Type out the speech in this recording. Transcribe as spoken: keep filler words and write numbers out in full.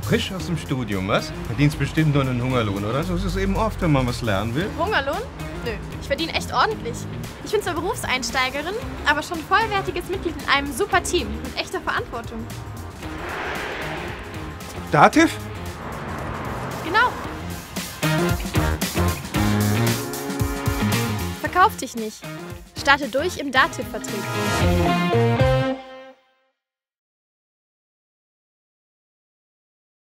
Frisch aus dem Studium, was? Verdienst bestimmt nur einen Hungerlohn, oder? So ist es eben oft, wenn man was lernen will. Hungerlohn? Nö, ich verdiene echt ordentlich. Ich bin zwar Berufseinsteigerin, aber schon vollwertiges Mitglied in einem super Team mit echter Verantwortung. Dativ? Genau. Verkauf dich nicht. Starte durch im Dativ-Vertrieb.